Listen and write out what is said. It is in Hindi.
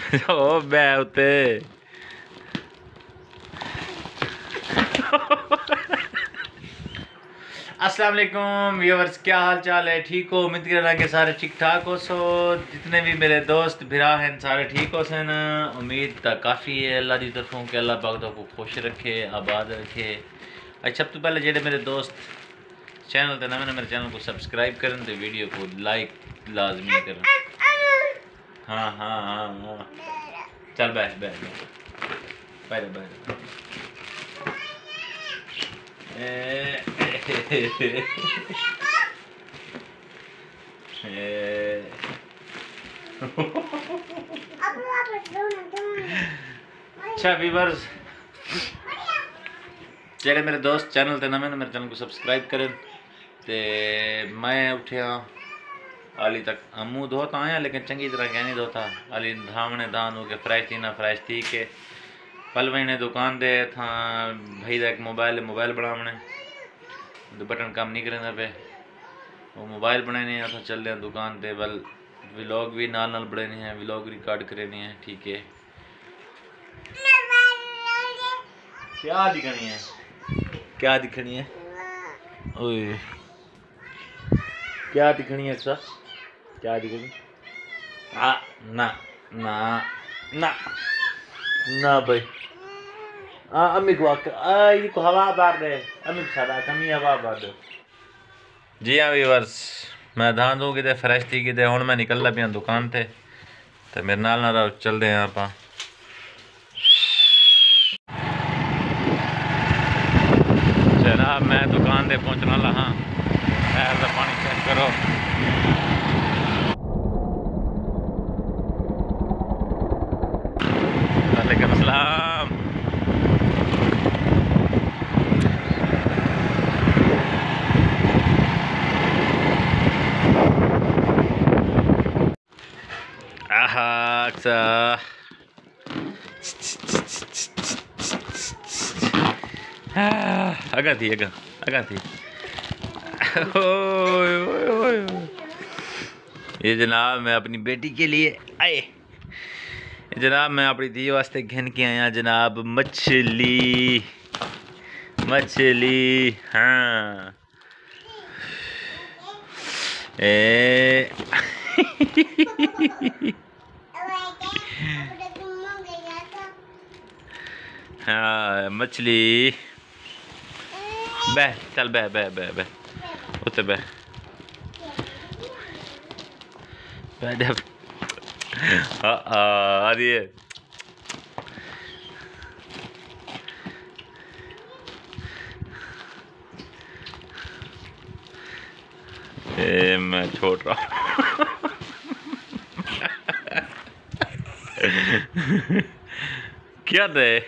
ओ मैं उते अस्सलाम वालेकुम व्यूअर्स, क्या हाल चाल है? ठीक हो? उम्मीद कर के सारे ठीक ठाक हो। सो जितने भी मेरे दोस्त भिरा हैं सारे ठीक हो सन। उम्मीद तो काफ़ी है अल्लाह की तरफों के अल्लाह पाक को खुश रखे, आबाद रखे। अच्छा, सब तो पहले जेडे मेरे दोस्त चैनल ते नवे मेरे चैनल को सब्सक्राइब करें तो वीडियो को लाइक लाजमी करें। हाँ हाँ हाँ हाँ, चल बैठ बैठ बैठ बैठ। अच्छा व्यूअर्स, जेडे मेरे दोस्त चैनल ते नवे मेरे चैनल को सब्सक्राइब करें। ते मैं उठिया हाली तक मुँह धोता आया लेकिन चंगी तरह क्या नहीं धोता। हाली धावने धान हो के फ्रेश थी ना फ्रेश थी के पल वही ने दुकान दे था भाई एक मोबाइल बनावने तो बटन काम नहीं करें पे वो मोबाइल बनाने था। चल रहे हैं दुकान पे, बल व्लॉग भी नाल नाल बनाने हैं, व्लॉग रिकॉर्ड करने हैं। ठीक है, क्या दिखनी है क्या दिखनी है ओए क्या दिखनी है सर क्या दिखनी? ना ना ना ना भाई अम्मी को ये को हवा बार रहे अम्मी सादा कमी हवा बार दो। जी हाँ व्यूअर्स, मैं धान दूँ कि फ्रैश थी कि हूँ मैं निकलना पिया दुकान थे तो मेरे नाल ना चलते हैं आप। जनाब मैं दुकान पे पहुँचने वाला हाँ, का पानी चेक करो। वालेकुम अस्सलाम। अगा थी ये जनाब मैं अपनी बेटी के लिए आए। जनाब मैं अपनी दी वास्ते घन के आया जनाब मछली हाँ हाँ मछली बह चल बह बह बह बह उते बह बह आ रही है। मैं छोड़ रहा क्या दे